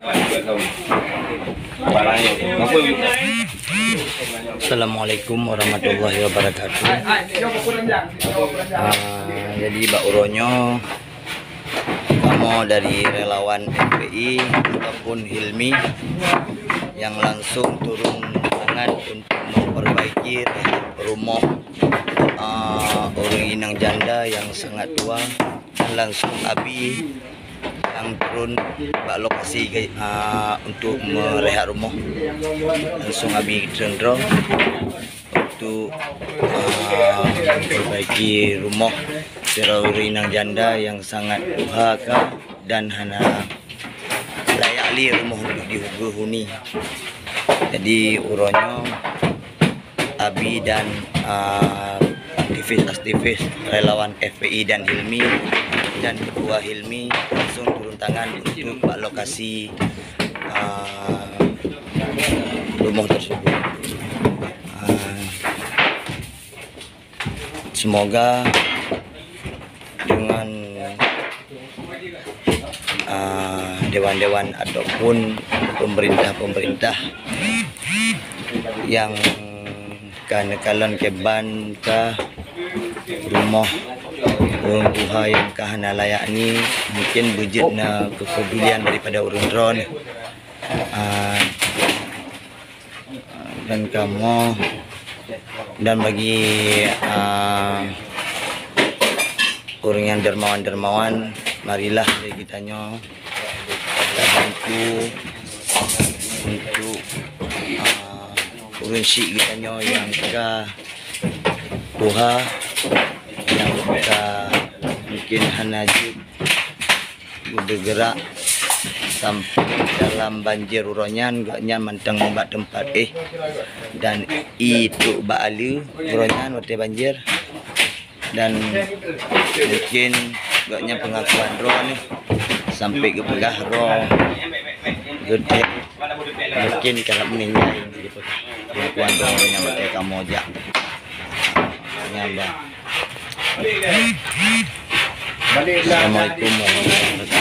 Assalamualaikum warahmatullahi wabarakatuh. Jadi Mbak Uronyo, kamu dari relawan FPI ataupun Hilmi yang langsung turun tangan untuk memperbaiki rumah orang inang janda yang sangat tua, dan langsung Abi yang turun ke lokasi untuk merehat rumah. Langsung Abi Cendro untuk memperbaiki rumah orang inang janda yang sangat durhaka dan hana layak li rumah untuk dihuni. Jadi Uronyo, Abi dan aktivis-aktivis relawan FPI dan Hilmi dan Ketua Hilmi langsung turun tangan untuk lokasi rumah tersebut. Semoga dengan dewan-dewan ataupun pemerintah-pemerintah yang kanekalan keban kah rumah orang tua yang kahana layak ni mungkin wujudna kepedulian daripada orang dron dan kamu dan bagi orang yang dermawan, marilah kita bantu untuk orang syik kita yang ka tuha yang ka mungkin hanajib bergerak sampai dalam banjir Uronyan gaknya mantang membuat tempat dan itu ba'ali Uronyan waktu banjir, dan mungkin gaknya pengakuan roh nih sampai ke pegah roh gede mungkin kalau meninggal gitu pengakuan rohnya waktu kamu aja nyambang. Assalamualaikum warahmatullahi wabarakatuh.